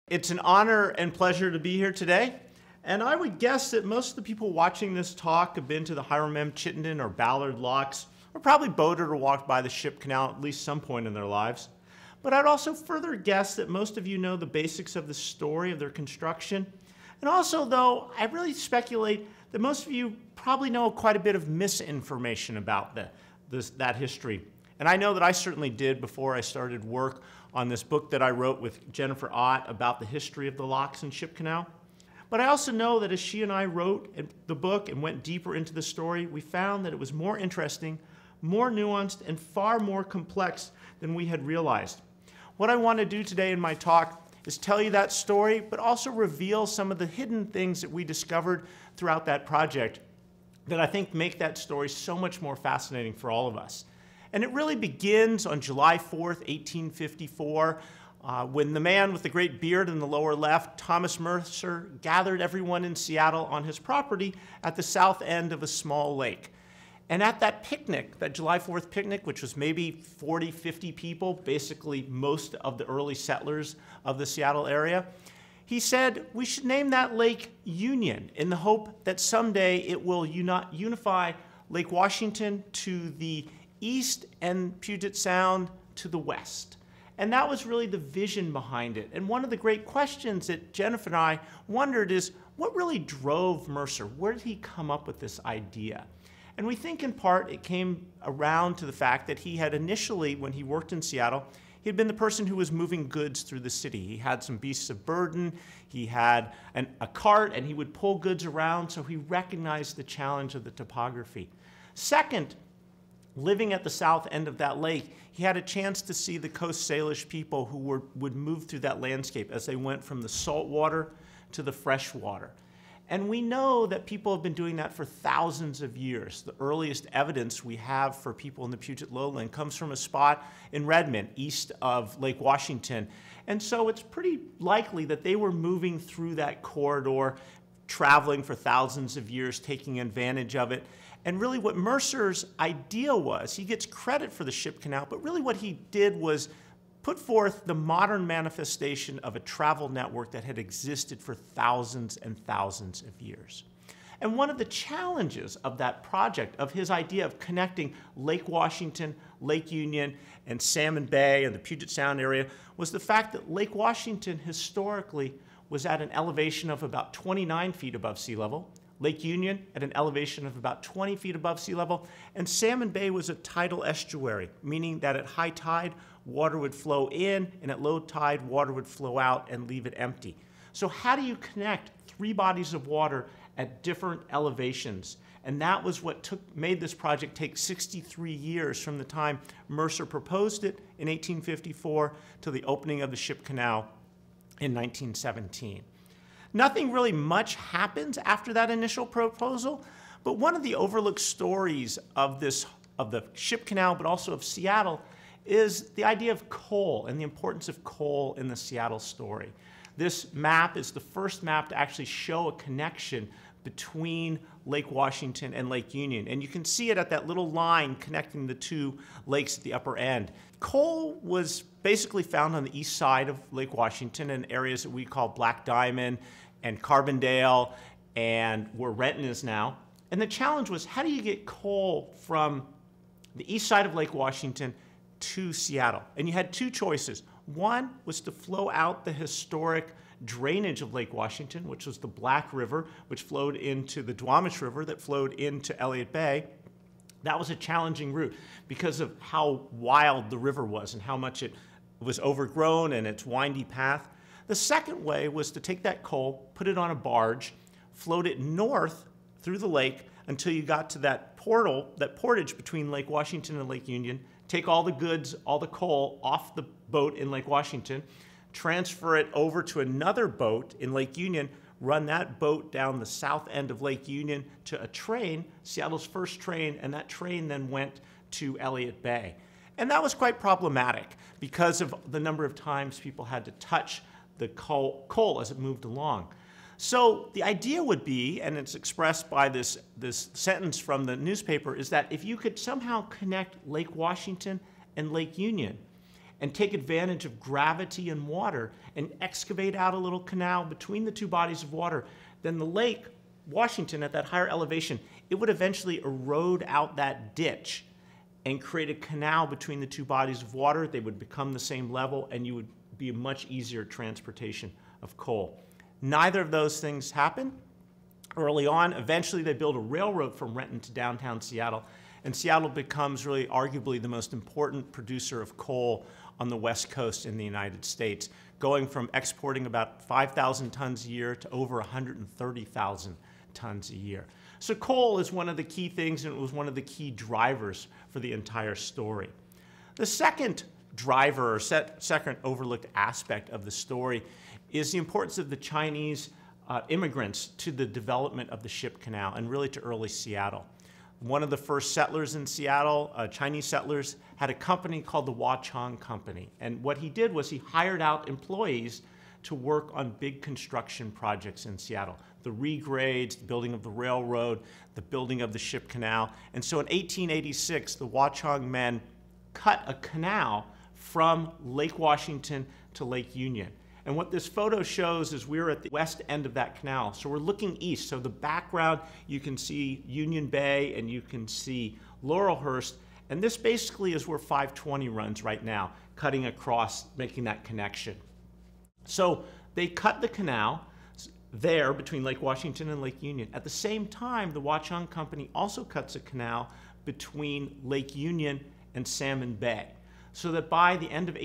It's an honor and pleasure to be here today. And I would guess that most of the people watching this talk have been to the Hiram M. Chittenden or Ballard locks, or probably boated or walked by the Ship Canal at least some point in their lives. But I'd also further guess that most of you know the basics of the story of their construction. And also, though, I really speculate that most of you probably know quite a bit of misinformation about that history. And I know that I certainly did before I started work on this book that I wrote with Jennifer Ott about the history of the locks in Ship Canal. But I also know that as she and I wrote the book and went deeper into the story, we found that it was more interesting, more nuanced, and far more complex than we had realized. What I want to do today in my talk is tell you that story, but also reveal some of the hidden things that we discovered throughout that project that I think make that story so much more fascinating for all of us. And it really begins on July 4th, 1854, when the man with the great beard in the lower left, Thomas Mercer, gathered everyone in Seattle on his property at the south end of a small lake. And at that picnic, that July 4th picnic, which was maybe 40, 50 people, basically most of the early settlers of the Seattle area, he said we should name that lake Union in the hope that someday it will unify Lake Washington to the east and Puget Sound to the west. And that was really the vision behind it. And one of the great questions that Jennifer and I wondered is, what really drove Mercer? Where did he come up with this idea? And we think in part it came around to the fact that he had initially, when he worked in Seattle, he had been the person who was moving goods through the city. He had some beasts of burden, he had a cart, and he would pull goods around, so he recognized the challenge of the topography. Second, living at the south end of that lake, he had a chance to see the Coast Salish people who would move through that landscape as they went from the salt water to the fresh water. And we know that people have been doing that for thousands of years. The earliest evidence we have for people in the Puget Lowland comes from a spot in Redmond, east of Lake Washington. And so it's pretty likely that they were moving through that corridor, traveling for thousands of years, taking advantage of it. And really what Mercer's idea was, he gets credit for the Ship Canal, but really what he did was put forth the modern manifestation of a travel network that had existed for thousands and thousands of years. And one of the challenges of that project, of his idea of connecting Lake Washington, Lake Union, and Salmon Bay and the Puget Sound area, was the fact that Lake Washington historically was at an elevation of about 29 feet above sea level, Lake Union at an elevation of about 20 feet above sea level, and Salmon Bay was a tidal estuary, meaning that at high tide, water would flow in, and at low tide, water would flow out and leave it empty. So how do you connect three bodies of water at different elevations? And that was what made this project take 63 years from the time Mercer proposed it in 1854 to the opening of the Ship Canal in 1917. Nothing really much happens after that initial proposal, but one of the overlooked stories of the Ship Canal, but also of Seattle, is the idea of coal and the importance of coal in the Seattle story. This map is the first map to actually show a connection between Lake Washington and Lake Union. And you can see it at that little line connecting the two lakes at the upper end. Coal was basically found on the east side of Lake Washington in areas that we call Black Diamond and Carbondale and where Renton is now. And the challenge was, how do you get coal from the east side of Lake Washington to Seattle? And you had two choices. One was to flow out the historic drainage of Lake Washington, which was the Black River, which flowed into the Duwamish River that flowed into Elliott Bay. That was a challenging route because of how wild the river was and how much it was overgrown and its windy path. The second way was to take that coal, put it on a barge, float it north through the lake until you got to that portage between Lake Washington and Lake Union, take all the goods, all the coal off the boat in Lake Washington, transfer it over to another boat in Lake Union, run that boat down the south end of Lake Union to a train, Seattle's first train, and that train then went to Elliott Bay. And that was quite problematic because of the number of times people had to touch the coal as it moved along. So the idea would be, and it's expressed by this sentence from the newspaper, is that if you could somehow connect Lake Washington and Lake Union, and take advantage of gravity and water and excavate out a little canal between the two bodies of water, then the Lake Washington at that higher elevation, it would eventually erode out that ditch and create a canal between the two bodies of water. They would become the same level, and you would be a much easier transportation of coal. Neither of those things happened. Early on, eventually they build a railroad from Renton to downtown Seattle, and Seattle becomes really arguably the most important producer of coal on the West Coast in the United States, going from exporting about 5,000 tons a year to over 130,000 tons a year. So coal is one of the key things, and it was one of the key drivers for the entire story. The second driver, or second overlooked aspect of the story, is the importance of the Chinese immigrants to the development of the Ship Canal and really to early Seattle. One of the first settlers in Seattle, Chinese settlers, had a company called the Watchung Company. And what he did was he hired out employees to work on big construction projects in Seattle. The regrades, the building of the railroad, the building of the Ship Canal. And so in 1886, the Watchung men cut a canal from Lake Washington to Lake Union. And what this photo shows is we're at the west end of that canal. So we're looking east. So the background, you can see Union Bay and you can see Laurelhurst. And this basically is where 520 runs right now, cutting across, making that connection. So they cut the canal there between Lake Washington and Lake Union. At the same time, the Watchung Company also cuts a canal between Lake Union and Salmon Bay, so that by the end of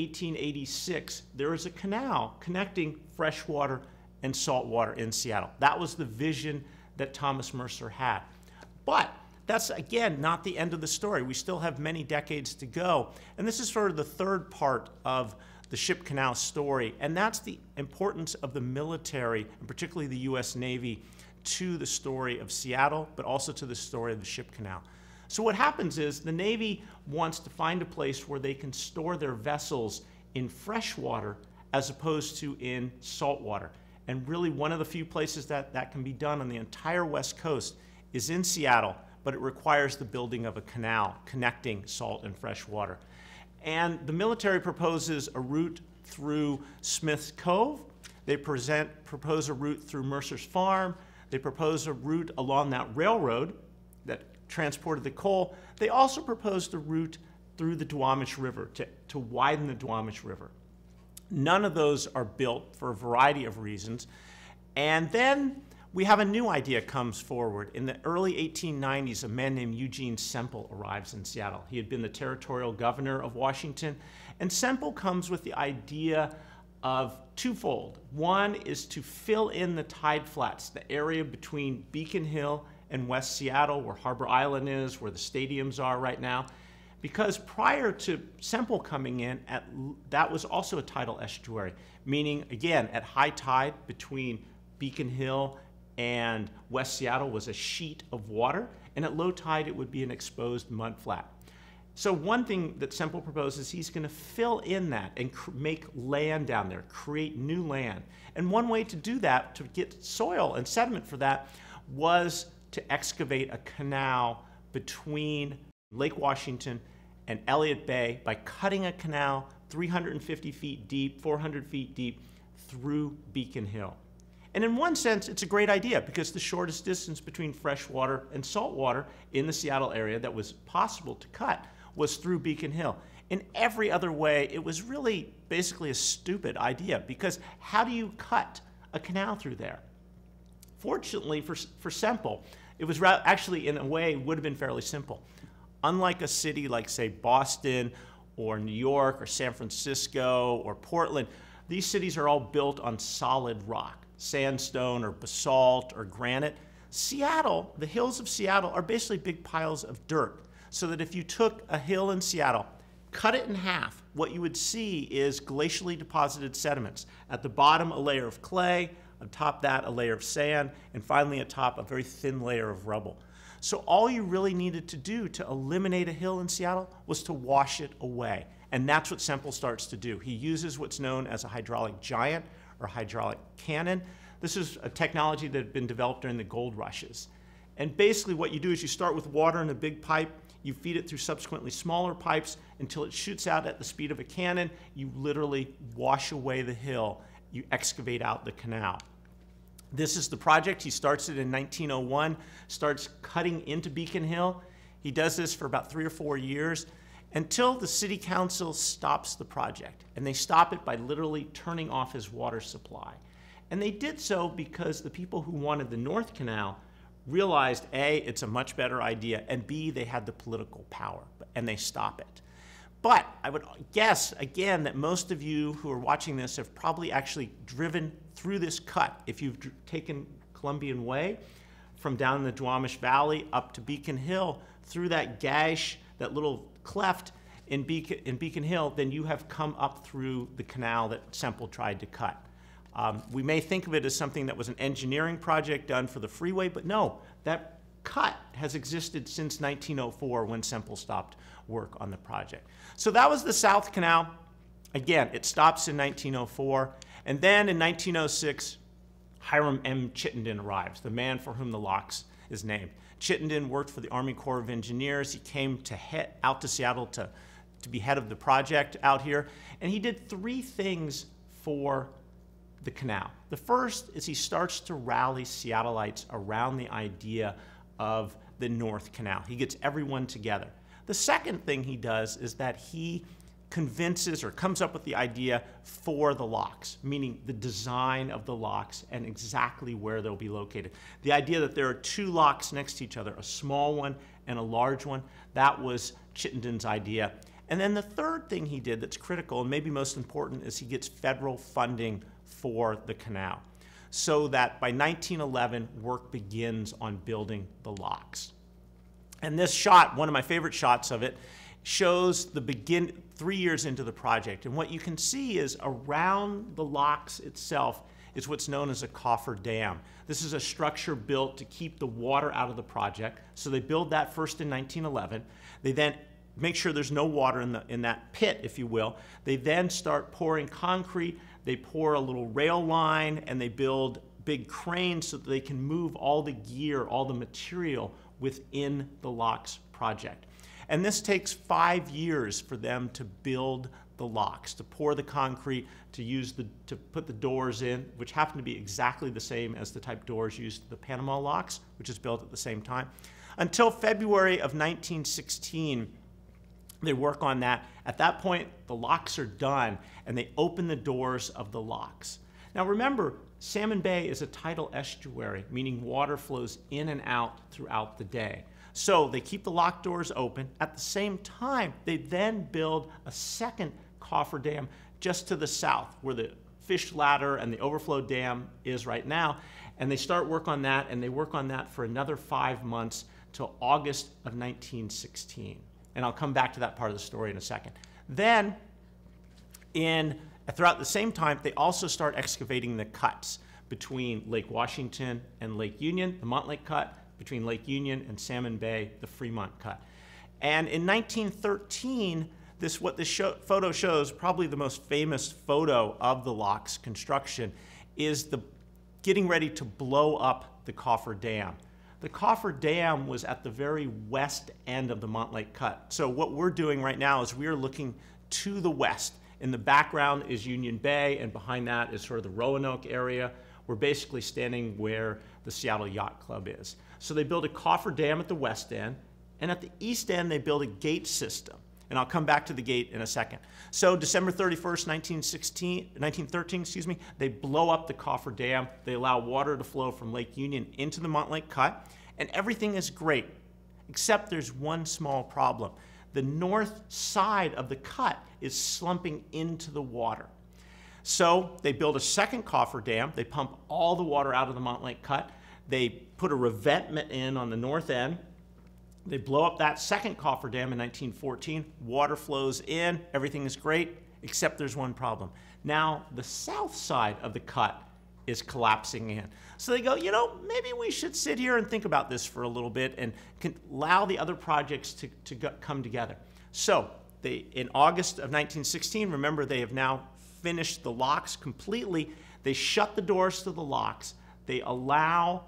1886, there is a canal connecting freshwater and saltwater in Seattle. That was the vision that Thomas Mercer had. But that's, again, not the end of the story. We still have many decades to go. And this is sort of the third part of the Ship Canal story, and that's the importance of the military, and particularly the U.S. Navy, to the story of Seattle, but also to the story of the Ship Canal. So what happens is the Navy wants to find a place where they can store their vessels in fresh water as opposed to in salt water. And really one of the few places that can be done on the entire West Coast is in Seattle, but it requires the building of a canal connecting salt and fresh water. And the military proposes a route through Smith's Cove. They propose a route through Mercer's Farm. They propose a route along that railroad that transported the coal. They also proposed a route through the Duwamish River to widen the Duwamish River. None of those are built for a variety of reasons. And then we have a new idea comes forward. In the early 1890s, a man named Eugene Semple arrives in Seattle. He had been the territorial governor of Washington. And Semple comes with the idea of twofold. One is to fill in the tide flats, the area between Beacon Hill and West Seattle, where Harbor Island is, where the stadiums are right now. Because prior to Semple coming in, that was also a tidal estuary, meaning, again, at high tide between Beacon Hill and West Seattle was a sheet of water, and at low tide it would be an exposed mudflat. So one thing that Semple proposes, he's going to fill in that and make land down there, create new land. And one way to do that, to get soil and sediment for that, was to excavate a canal between Lake Washington and Elliott Bay by cutting a canal 350 feet deep, 400 feet deep through Beacon Hill. And in one sense, it's a great idea because the shortest distance between freshwater and saltwater in the Seattle area that was possible to cut was through Beacon Hill. In every other way, it was really basically a stupid idea because how do you cut a canal through there? Fortunately for Semple, it was actually, in a way, would have been fairly simple. Unlike a city like, say, Boston or New York or San Francisco or Portland, these cities are all built on solid rock, sandstone or basalt or granite. Seattle, the hills of Seattle, are basically big piles of dirt, so that if you took a hill in Seattle, cut it in half, what you would see is glacially deposited sediments. At the bottom, a layer of clay, on top that, a layer of sand, and finally atop, a very thin layer of rubble. So all you really needed to do to eliminate a hill in Seattle was to wash it away. And that's what Semple starts to do. He uses what's known as a hydraulic giant or hydraulic cannon. This is a technology that had been developed during the gold rushes. And basically what you do is you start with water in a big pipe, you feed it through subsequently smaller pipes until it shoots out at the speed of a cannon. You literally wash away the hill. You excavate out the canal. This is the project. He starts it in 1901, starts cutting into Beacon Hill. He does this for about 3 or 4 years until the city council stops the project. And they stop it by literally turning off his water supply. And they did so because the people who wanted the North Canal realized, A, it's a much better idea, and B, they had the political power, and they stop it. But I would guess, again, that most of you who are watching this have probably actually driven through this cut. If you've taken Columbian Way from down in the Duwamish Valley up to Beacon Hill, through that gash, that little cleft in Beacon Hill, then you have come up through the canal that Semple tried to cut. We may think of it as something that was an engineering project done for the freeway, but no, that cut has existed since 1904 when Semple stopped work on the project. So that was the South Canal. Again, it stops in 1904, and then in 1906, Hiram M. Chittenden arrives, the man for whom the locks is named. Chittenden worked for the Army Corps of Engineers. He came out to Seattle to be head of the project out here, and he did 3 things for the canal. The first is he starts to rally Seattleites around the idea of the North Canal. He gets everyone together. The second thing he does is that he convinces or comes up with the idea for the locks, meaning the design of the locks and exactly where they'll be located. The idea that there are 2 locks next to each other, a small one and a large one, that was Chittenden's idea. And then the third thing he did that's critical and maybe most important is he gets federal funding for the canal, so that by 1911, work begins on building the locks. And this shot, one of my favorite shots of it, shows the 3 years into the project. And what you can see is around the locks itself is what's known as a coffer dam. This is a structure built to keep the water out of the project. So they build that first in 1911. They then make sure there's no water in that pit, if you will. They then start pouring concrete. They pour a little rail line, and they build big cranes so that they can move all the gear, all the material within the locks project. And this takes 5 years for them to build the locks, to pour the concrete, to put the doors in, which happen to be exactly the same as the type doors used in the Panama locks, which is built at the same time. Until February of 1916, they work on that. At that point, the locks are done, and they open the doors of the locks. Now remember, Salmon Bay is a tidal estuary, meaning water flows in and out throughout the day. So they keep the lock doors open. At the same time, they then build a second coffer dam just to the south, where the fish ladder and the overflow dam is right now. And they start work on that, and they work on that for another 5 months till August of 1916. And I'll come back to that part of the story in a second. Then, throughout the same time, they also start excavating the cuts between Lake Washington and Lake Union, the Montlake Cut, between Lake Union and Salmon Bay, the Fremont Cut. And in 1913, what this photo shows, probably the most famous photo of the locks construction, is the getting ready to blow up the coffer dam. The coffer dam was at the very west end of the Montlake Cut. So what we're doing right now is we are looking to the west. In the background is Union Bay, and behind that is sort of the Roanoke area. We're basically standing where the Seattle Yacht Club is. So they build a coffer dam at the west end, and at the east end they build a gate system. And I'll come back to the gate in a second. So December 31st, 1913, they blow up the coffer dam. They allow water to flow from Lake Union into the Montlake Cut, and everything is great, except there's one small problem. The north side of the cut is slumping into the water. So they build a second coffer dam. They pump all the water out of the Montlake Cut. They put a revetment in on the north end. They blow up that second coffer dam in 1914. Water flows in. Everything is great, except there's one problem. Now, the south side of the cut is collapsing in. So they go, you know, maybe we should sit here and think about this for a little bit and allow the other projects to come together. So in August of 1916, remember, they have now finished the locks completely. They shut the doors to the locks. They allow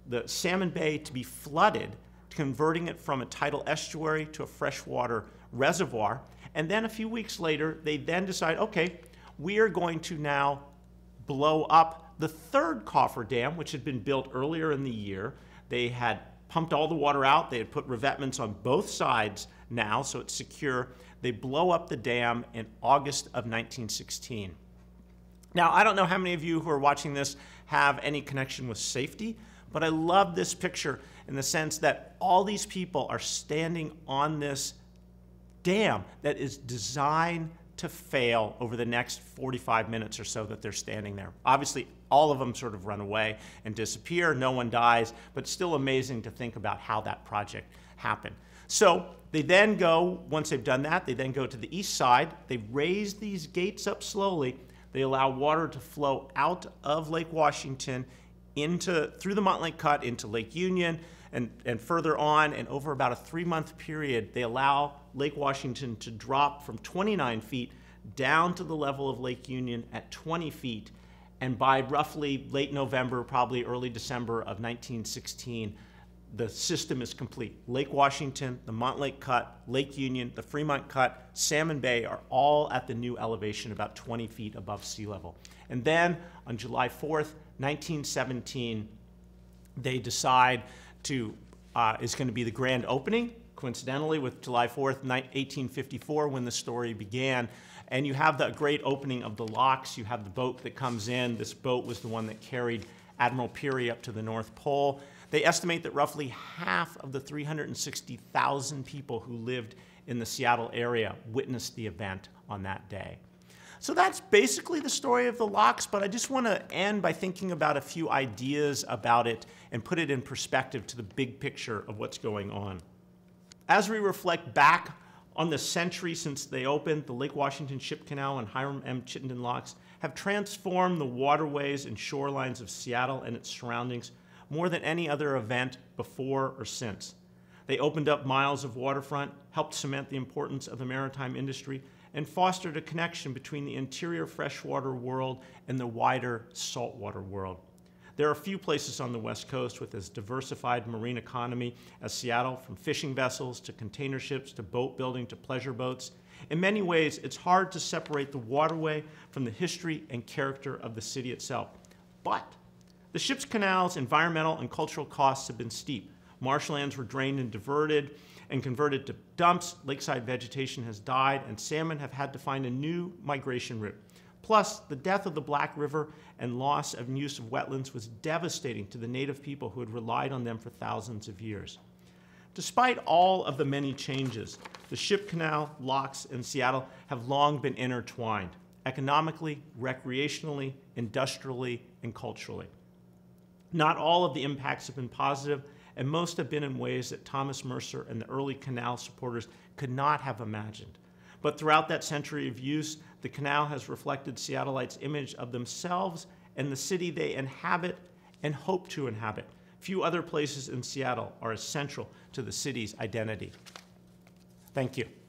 the Salmon Bay to be flooded, converting it from a tidal estuary to a freshwater reservoir. And then a few weeks later, they then decide, okay, we are going to now blow up the third cofferdam, which had been built earlier in the year. They had pumped all the water out. They had put revetments on both sides now, so it's secure. They blow up the dam in August of 1916. Now, I don't know how many of you who are watching this have any connection with safety, but I love this picture in the sense that all these people are standing on this dam that is designed to fail over the next 45 minutes or so that they're standing there. Obviously, all of them sort of run away and disappear. No one dies, but still amazing to think about how that project happened. So they then go, once they've done that, they then go to the east side. They raise these gates up slowly. They allow water to flow out of Lake Washington through the Montlake Cut into Lake Union and further on, and over about a 3-month period, they allow Lake Washington to drop from 29 feet down to the level of Lake Union at 20 feet. And by roughly late November, probably early December of 1916, the system is complete. Lake Washington, the Montlake Cut, Lake Union, the Fremont Cut, Salmon Bay are all at the new elevation about 20 feet above sea level. And then on July 4th, 1917, they decide is going to be the grand opening, coincidentally with July 4th, 1854, when the story began. And you have the great opening of the locks. You have the boat that comes in. This boat was the one that carried Admiral Peary up to the North Pole. They estimate that roughly half of the 360,000 people who lived in the Seattle area witnessed the event on that day. So that's basically the story of the locks, but I just want to end by thinking about a few ideas about it and put it in perspective to the big picture of what's going on. As we reflect back on the century since they opened, the Lake Washington Ship Canal and Hiram M. Chittenden locks have transformed the waterways and shorelines of Seattle and its surroundings more than any other event before or since. They opened up miles of waterfront, helped cement the importance of the maritime industry, and fostered a connection between the interior freshwater world and the wider saltwater world. There are few places on the West Coast with as diversified marine economy as Seattle, from fishing vessels to container ships to boat building to pleasure boats. In many ways, it's hard to separate the waterway from the history and character of the city itself. But the ship's canal's environmental and cultural costs have been steep. Marshlands were drained and diverted and converted to dumps, lakeside vegetation has died, and salmon have had to find a new migration route. Plus, the death of the Black River and loss of use of wetlands was devastating to the native people who had relied on them for thousands of years. Despite all of the many changes, the Ship Canal, locks, and Seattle have long been intertwined, economically, recreationally, industrially, and culturally. Not all of the impacts have been positive, and most have been in ways that Thomas Mercer and the early canal supporters could not have imagined. But throughout that century of use, the canal has reflected Seattleites' image of themselves and the city they inhabit and hope to inhabit. Few other places in Seattle are as central to the city's identity. Thank you.